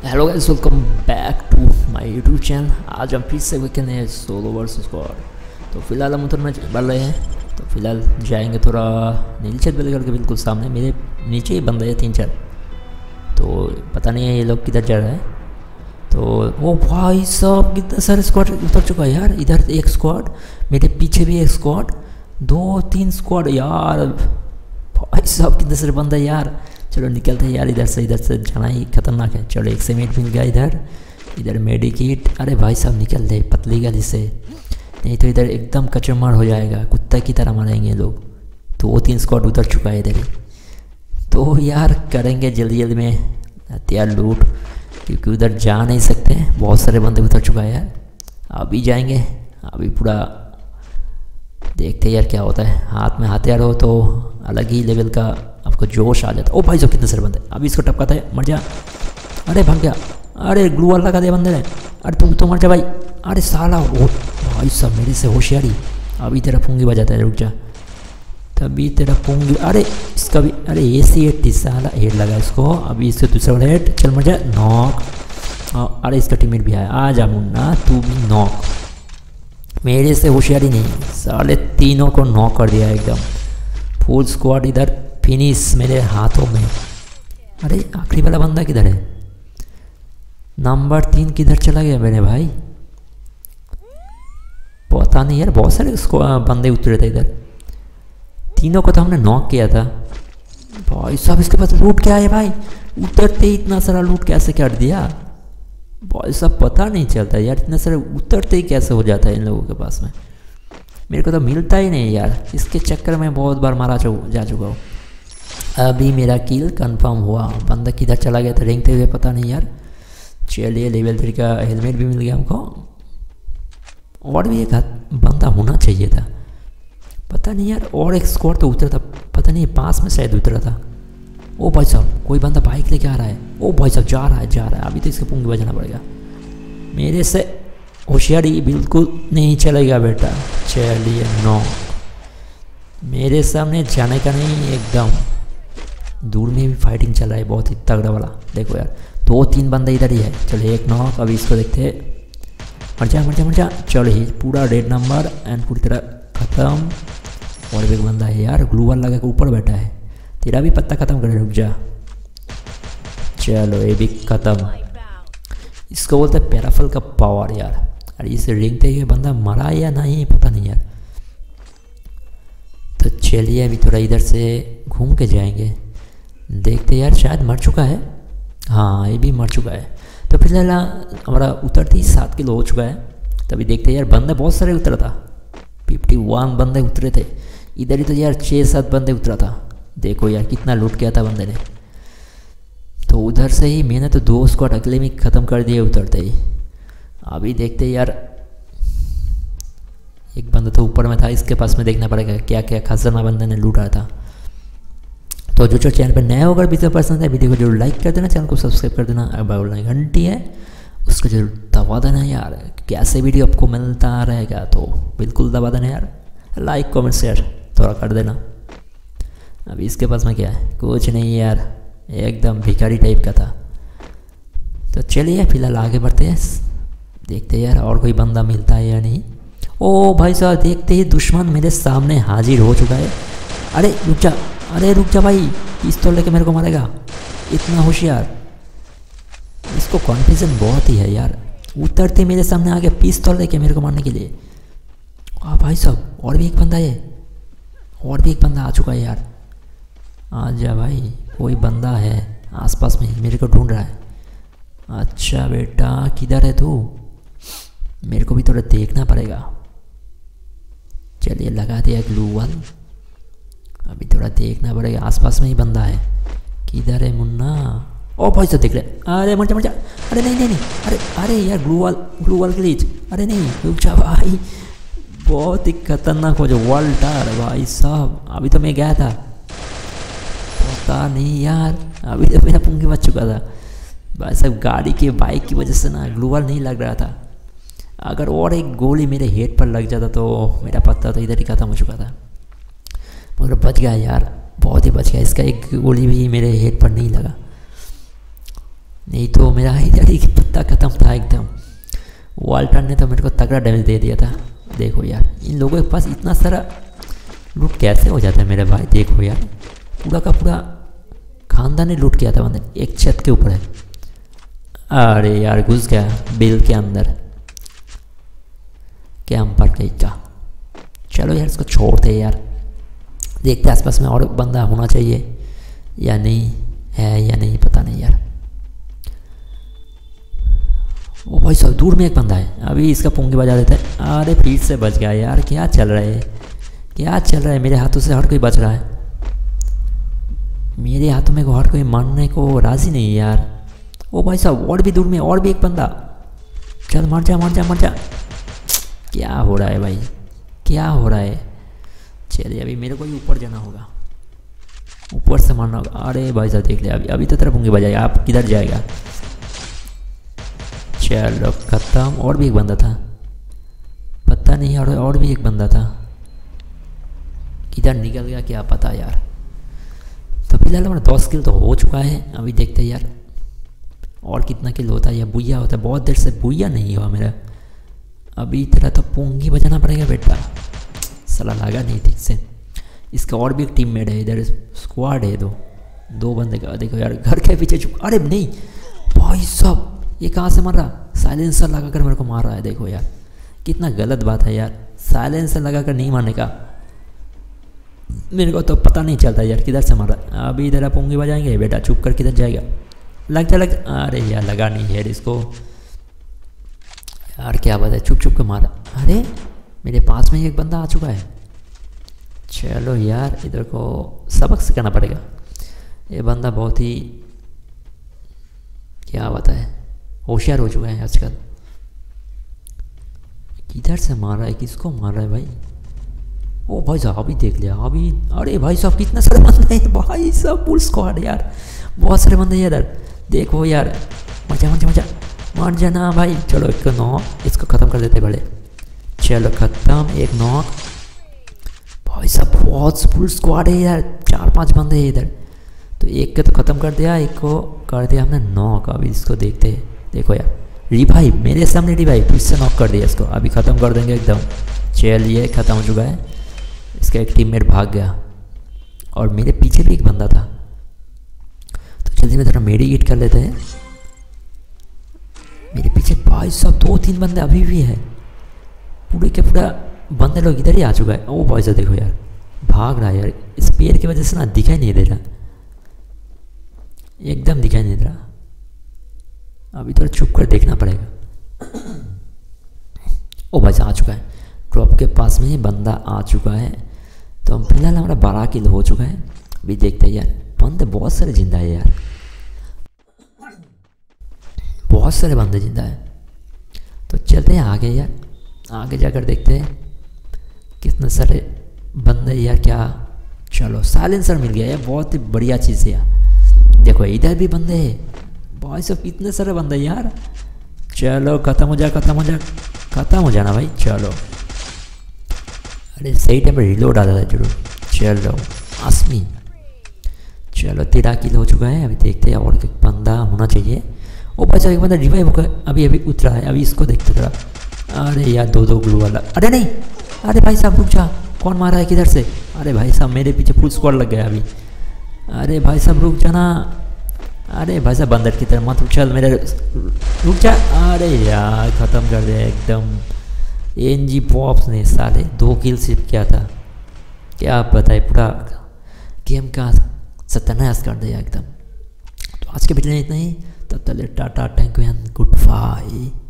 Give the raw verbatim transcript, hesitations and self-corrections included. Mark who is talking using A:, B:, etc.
A: Hello guys, welcome back to my YouTube channel. आज हम फिर से वीकेंड है सोलो वर्सेस स्क्वाड। तो फिलहाल हम उतरना बढ़ रहे हैं। तो फिलहाल जाएंगे थोड़ा नीलछत बेलगढ़ के बिल्कुल सामने। मेरे नीचे ही बंद है तीन चार, तो पता नहीं है ये लोग किधर जा रहे हैं। तो वो भाई साहब कितना सारे स्क्वाड उतर चुका है यार। इधर एक स्क्वाड, मेरे पीछे भी एक स्क्वाड, दो तीन स्क्वाड यार। भाई साहब कितने सारे बंद है यार। चलो निकलते हैं यार, इधर से इधर से जाना ही खतरनाक है। चलो एक सेमेट मिल गया इधर, इधर मेडिकेट। अरे भाई साहब निकल दे पतली गली से, नहीं तो इधर एकदम कचरमार हो जाएगा, कुत्ता की तरह मारेंगे लोग। तो वो तीन स्क्वाड उतर चुका है इधर ही। तो यार करेंगे जल्दी जल्दी में हथियार लूट, क्योंकि उधर जा नहीं सकते, बहुत सारे बंदे उतर चुका है यार। अभी जाएंगे, अभी पूरा देखते हैं यार क्या होता है। हाथ में हथियार हो तो अलग ही लेवल का आपको जोश आ जाता है। ओ भाई जो कितने सारे बंदे, अभी इसको टपकाता है, मर जा। अरे भाग गया, अरे ग्लू वाल लगा दिया बंदे ने। अरे तुम तो मर जा भाई। अरे साला ओ भाई सब मेरे से होशियारी। अभी तेरा पूंगी बजाता है, रुक जा। तभी तेरा पूंगी, अरे इसका भी, अरे ए सी एट्टी साला हेड लगा इसको। अभी इससे दूसरा वाला हेड, चल मर जा, नॉक। अरे इसका टीममेट भी आया, आ जा मुन्ना तू भी नॉक। मेरे से होशियारी नहीं, साले तीनों को नॉक कर दिया एकदम। फुल स्क्वाड इधर फिनिश मेरे हाथों में। अरे आखिरी वाला बंदा किधर है? नंबर तीन किधर चला गया मेरे भाई? पता नहीं यार, बहुत सारे बंदे उतरे थे इधर। तीनों को तो हमने नॉक किया था। भाई साहब इसके पास लूट क्या है भाई? उतरते ही इतना सारा लूट कैसे कर दिया भाई साहब, पता नहीं चलता यार। इतने सारे उतरते ही कैसे हो जाता है इन लोगों के पास में। मेरे को तो मिलता ही नहीं यार, इसके चक्कर में बहुत बार मारा जा चुका हूँ। अभी मेरा किल कंफर्म हुआ। बंदा किधर चला गया था रेंगते हुए, पता नहीं यार। चलिए लेवल थ्री का हेलमेट भी मिल गया हमको। और भी एक बंदा होना चाहिए था, पता नहीं यार। और एक स्क्वाड तो उतरा था, पता नहीं पास में शायद उतरा था। ओ भाई साहब कोई बंदा बाइक लेके आ रहा है। ओ भाई साहब जा रहा है जा रहा है अभी तो इसके पूंगी बजाना पड़ेगा। मेरे से होशियारी बिल्कुल नहीं चलेगा बेटा। चलिए नो, मेरे सामने जाने का नहीं, एकदम दूर में भी फाइटिंग चल रहा है बहुत ही तगड़ा वाला। देखो यार दो तीन बंदे इधर ही है। चलो एक नॉक, अभी इसको देखते हैं। मर जा मर जा मर जा। चलो ही पूरा डेड नंबर एंड पूरी तरह ख़त्म। और भी एक बंदा है यार, ग्लू वाल लगा के ऊपर बैठा है। तेरा भी पत्ता ख़त्म कर, रुक जा। चलो ये भी ख़त्म। इसको बोलते हैं पैराफल का पावर यार। अरे इसे रेंगते हुए बंदा मरा या नहीं पता नहीं यार। तो चलिए अभी थोड़ा इधर से घूम के जाएंगे, देखते यार शायद मर चुका है। हाँ ये भी मर चुका है। तो फिलहाल हमारा उतरते ही सात किलो हो चुका है। तभी देखते यार, बंदे बहुत सारे उतरा था, फिफ्टी वन बंदे उतरे थे इधर ही। तो यार छः सात बंदे उतरा था। देखो यार कितना लूट किया था बंदे ने। तो उधर से ही मैंने तो दो स्क्वाड अकेले में ख़त्म कर दिए उतरते ही। अभी देखते यार, एक बंदा तो ऊपर में था, इसके पास में देखना पड़ेगा क्या क्या खजाना बंदे ने लूटा था। तो जो जो चैनल पर नया होगा, वीडियो पसंद है वीडियो को जरूर लाइक कर देना, चैनल को सब्सक्राइब कर देना। और बाउल घंटी है उसको जरूर दबा देना यार, कैसे वीडियो आपको मिलता रहेगा। तो बिल्कुल दबा देना यार, लाइक कमेंट शेयर थोड़ा कर देना। अभी इसके पास में क्या है? कुछ नहीं यार, एकदम भिखारी टाइप का था। तो चलिए फिलहाल आगे बढ़ते हैं, देखते हैं यार और कोई बंदा मिलता है या नहीं। ओ भाई साहब देखते ही दुश्मन मेरे सामने हाजिर हो चुका है। अरे रुक जा, अरे रुक जा भाई, पिस्तौल लेके मेरे को मारेगा, इतना होशियार। इसको कॉन्फिडेंस बहुत ही है यार, उतरते मेरे सामने आ गया पिस्तौल लेके मेरे को मारने के लिए। आ भाई साहब और भी एक बंदा है, और भी एक बंदा आ चुका है यार। आ जा भाई, कोई बंदा है आसपास में, मेरे को ढूंढ रहा है। अच्छा बेटा किधर है तू? मेरे को भी थोड़ा देखना पड़ेगा। चलिए लगा दिया ग्लू वाल, अभी थोड़ा देखना पड़ेगा। आसपास में ही बंदा है, किधर है मुन्ना? ओ भाई साहब देख ले, अरे मर जा मर जा। अरे नहीं नहीं नहीं, अरे अरे यार ग्लू वाल ग्लू वाल ग्लिच। अरे नहीं रुक जा भाई, बहुत ही खतरनाक हो जो वॉल्टर भाई साहब। अभी तो मैं गया था, पता नहीं यार, अभी तो मेरा पूंगी बच चुका था भाई साहब। गाड़ी के बाइक की वजह से ना ग्लू वाल नहीं लग रहा था। अगर और एक गोली मेरे हेड पर लग जाता तो मेरा पत्ता तो इधर ही ख़त्म हो चुका था, मगर बच गया यार, बहुत ही बच गया। इसका एक गोली भी मेरे हेड पर नहीं लगा। नहीं तो मेरा इधर ही पत्ता ख़त्म था एकदम। वाल्टर ने तो मेरे को तगड़ा डैमेज दे दिया था। देखो यार इन लोगों के पास इतना सारा लूट कैसे हो जाता है मेरे भाई। देखो यार पूरा का पूरा खानदान ने लूट किया था बंदे, एक छत के ऊपर है। अरे यार घुस गया बिल के अंदर कैंपर कहीं का। चलो यार इसको छोड़ते यार, देखते आसपास में और बंदा होना चाहिए या नहीं है या नहीं पता नहीं यार। ओ भाई सब दूर में एक बंदा है, अभी इसका पुंगी बजा देता है। अरे फिर से बच गया यार, क्या चल रहा है क्या चल रहा है। मेरे हाथों से हर कोई बच रहा है, मेरे हाथों में हर कोई मारने को राजी नहीं है यार। ओ भाई साहब और भी दूर में और भी एक बंदा, चल मर जा मर जा मर जा। क्या हो रहा है भाई क्या हो रहा है। चलिए अभी मेरे को ही ऊपर जाना होगा, ऊपर से मारना होगा। अरे भाई साहब देख लिया अभी अभी तो तेरा पुंगी बजाएगा, आप किधर जाएगा। चलो खत्म। और भी एक बंदा था पता नहीं, और और भी एक बंदा था किधर निकल गया क्या पता यार। तो फिलहाल हमारा दस किल तो हो चुका है। अभी देखते हैं यार और कितना किल होता है या बुइया होता है। बहुत देर से बुइया नहीं हुआ मेरा। अभी तेरा तो पुंगी बजाना पड़ेगा बेटा, साला लगा नहीं ठीक से। इसका और भी एक टीम मेट है, इधर स्क्वाड है दो दो बंदे का। देखो यार घर के पीछे चुप। अरे नहीं भाई साहब ये कहाँ से मार रहा, साइलेंसर लगा कर मेरे को मार रहा है। देखो यार कितना गलत बात है यार, साइलेंसर लगा कर नहीं मारने का। मेरे को तो पता नहीं चलता यार किधर से मार रहा है। अभी इधर आप पुंगी बजाएंगे बेटा, चुप कर किधर जाएगा। लगता लग अरे यार लगा नहीं यार इसको यार, क्या बात है चुप चुप के मारा। अरे मेरे पास में एक बंदा आ चुका है। चलो यार इधर को सबक सिखाना पड़ेगा। ये बंदा बहुत ही क्या बात है होशियार हो चुका है आजकल। किधर से मार रहा है, किसको मार रहा है भाई। ओ भाई साहब अभी देख लिया अभी। अरे भाई साहब कितने सारे बंदे हैं भाई साहब, पुल स्क्वाड यार बहुत सारे बंदे हैं इधर। देखो यार मजा मजा मजा मार जाना भाई। चलो एक नॉक, इसको ख़त्म कर देते बड़े। चलो ख़त्म एक नॉक। भाई साहब बहुत फुल स्क्वाड है यार, चार पांच बंदे हैं इधर। तो एक के तो ख़त्म कर दिया, एक को कर दिया हमने नॉक। अभी इसको देखते हैं। देखो यार रिवाइव मेरे सामने रिवाइव, फिर से नॉक कर दिया इसको। अभी ख़त्म कर देंगे एकदम। चलिए ख़त्म हो चुका है। इसका एक टीममेट भाग गया और मेरे पीछे भी एक बंदा था। तो जल्दी में थोड़ा मेडिकेट कर लेते हैं। मेरे पीछे भाई साहब दो तीन बंदे अभी भी है, पूरे के पूरा बंदे लोग इधर ही आ चुका है। ओ भाई साहब देखो यार भाग रहा है यार, इस पेड़ की वजह से ना दिखाई नहीं दे रहा, एकदम दिखाई नहीं दे रहा। अभी थोड़ा चुप कर देखना पड़ेगा। ओ भाई साहब आ चुका है, ड्रॉप के पास में ही बंदा आ चुका है। तो हम फिलहाल हमारा बारह किल हो चुका है। अभी देखते हैं यार बंदे बहुत सारे जिंदा है यार, बहुत सारे बंदे जिंदा है। तो चलते हैं आगे यार, आगे जाकर देखते हैं कितने सारे बंदे यार। क्या चलो साइलेंसर मिल गया यार, बहुत ही बढ़िया चीज़ है यार। देखो इधर भी बंदे हैं भाई साहब, इतने सारे बंदे यार। चलो ख़त्म हो जा ख़त्म हो जा ख़त्म हो जाना भाई। चलो अरे सही टाइम पर रिलोड आ जाता है जरूर। चलो आसमी चलो तेरह किल हो चुका है। अभी देखते हैं और एक बंदा होना चाहिए। ओ भाई साहब एक बंदा रिवाइव होकर अभी अभी उतरा है, अभी इसको देखते थोड़ा। अरे यार दो दो ग्लू वाला। अरे नहीं अरे भाई साहब रुक जा, कौन मारा है किधर से। अरे भाई साहब मेरे पीछे फुल स्क्वाड लग गया अभी। अरे भाई साहब रुक जाना। अरे भाई साहब बंदर की तरह मत चल मेरे, रुक जा। अरे यार ख़त्म कर दिया एकदम एन जी पॉप्स ने, साले दो किल सिर्फ किया था। क्या बताए पूरा गेम का सत्यानाश कर दिया एकदम। तो आज के वीडियो में इतना ही, तब तक tata thank you and good bye.